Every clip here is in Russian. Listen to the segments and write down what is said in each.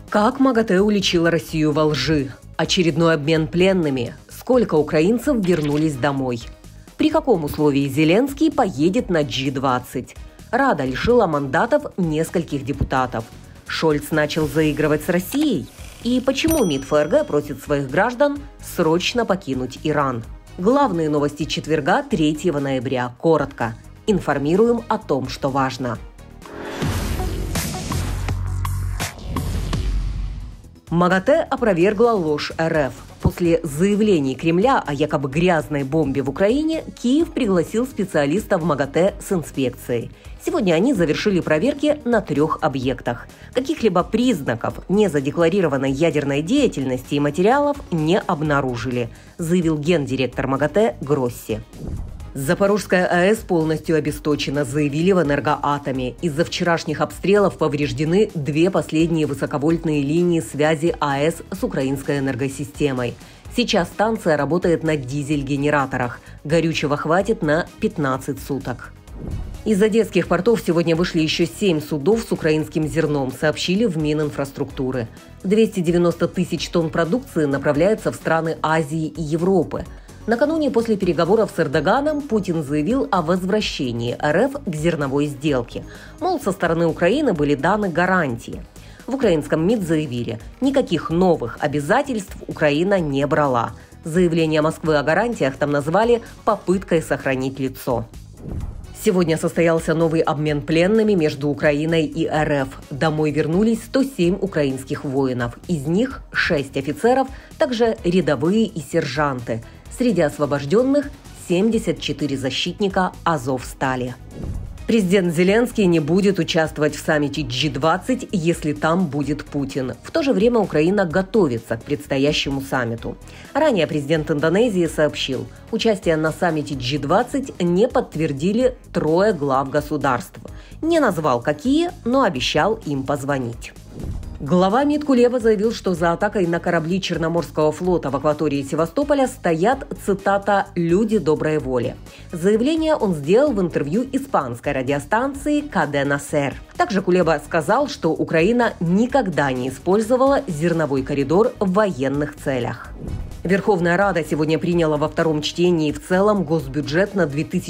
Как МАГАТЭ уличила Россию во лжи? Очередной обмен пленными? Сколько украинцев вернулись домой? При каком условии Зеленский поедет на G20? Рада лишила мандатов нескольких депутатов. Шольц начал заигрывать с Россией? И почему МИД ФРГ просит своих граждан срочно покинуть Иран? Главные новости четверга, 3 ноября. Коротко. Информируем о том, что важно. МАГАТЭ опровергла ложь РФ. После заявлений Кремля о якобы грязной бомбе в Украине Киев пригласил специалистов МАГАТЭ с инспекцией. Сегодня они завершили проверки на 3 объектах. Каких-либо признаков незадекларированной ядерной деятельности и материалов не обнаружили, заявил гендиректор МАГАТЭ Гросси. Запорожская АЭС полностью обесточена, заявили в «Энергоатоме». Из-за вчерашних обстрелов повреждены 2 последние высоковольтные линии связи АЭС с украинской энергосистемой. Сейчас станция работает на дизель-генераторах. Горючего хватит на 15 суток. Из одесских портов сегодня вышли еще 7 судов с украинским зерном, сообщили в Мининфраструктуры. 290 тысяч тонн продукции направляется в страны Азии и Европы. Накануне после переговоров с Эрдоганом Путин заявил о возвращении РФ к зерновой сделке. Мол, со стороны Украины были даны гарантии. В украинском МИД заявили, никаких новых обязательств Украина не брала. Заявление Москвы о гарантиях там назвали попыткой сохранить лицо. Сегодня состоялся новый обмен пленными между Украиной и РФ. Домой вернулись 107 украинских воинов. Из них 6 офицеров, также рядовые и сержанты. Среди освобожденных 74 защитника Азовстали. Президент Зеленский не будет участвовать в саммите G20, если там будет Путин. В то же время Украина готовится к предстоящему саммиту. Ранее президент Индонезии сообщил, участие на саммите G20 не подтвердили 3 глав государств. Не назвал какие, но обещал им позвонить. Глава МИД Кулеба заявил, что за атакой на корабли Черноморского флота в акватории Севастополя стоят, цитата, «люди доброй воли». Заявление он сделал в интервью испанской радиостанции «Кадена Сер». Также Кулеба сказал, что Украина никогда не использовала зерновой коридор в военных целях. Верховная Рада сегодня приняла во 2-м чтении в целом госбюджет на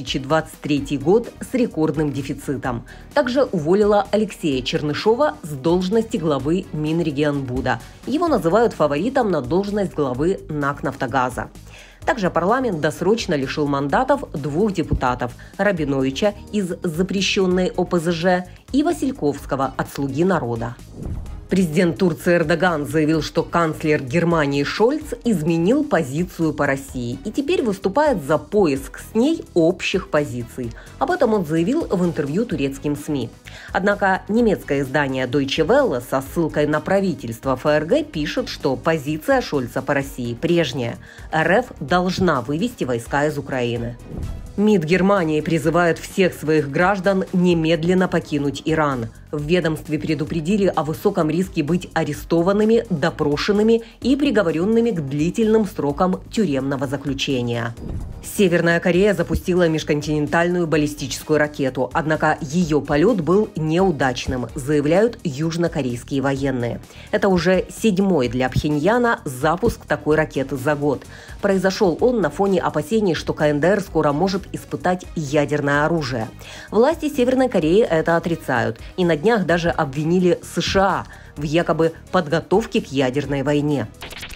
2023 год с рекордным дефицитом. Также уволила Алексея Чернышова с должности главы Минрегионбуда. Его называют фаворитом на должность главы НАК «Нафтогаза». Также парламент досрочно лишил мандатов 2 депутатов – Рабиновича из запрещенной ОПЗЖ и Васильковского от «Слуги народа». Президент Турции Эрдоган заявил, что канцлер Германии Шольц изменил позицию по России и теперь выступает за поиск с ней общих позиций. Об этом он заявил в интервью турецким СМИ. Однако немецкое издание Deutsche Welle со ссылкой на правительство ФРГ пишет, что позиция Шольца по России прежняя. РФ должна вывести войска из Украины. МИД Германии призывает всех своих граждан немедленно покинуть Иран. В ведомстве предупредили о высоком риске быть арестованными, допрошенными и приговоренными к длительным срокам тюремного заключения. Северная Корея запустила межконтинентальную баллистическую ракету, однако ее полет был неудачным, заявляют южнокорейские военные. Это уже 7-й для Пхеньяна запуск такой ракеты за год. Произошел он на фоне опасений, что КНДР скоро может испытать ядерное оружие. Власти Северной Кореи это отрицают и на днях даже обвинили США в якобы подготовке к ядерной войне.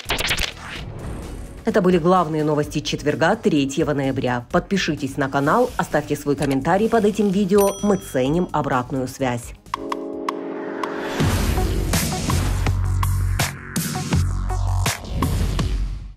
Это были главные новости четверга, 3 ноября. Подпишитесь на канал, оставьте свой комментарий под этим видео, мы ценим обратную связь.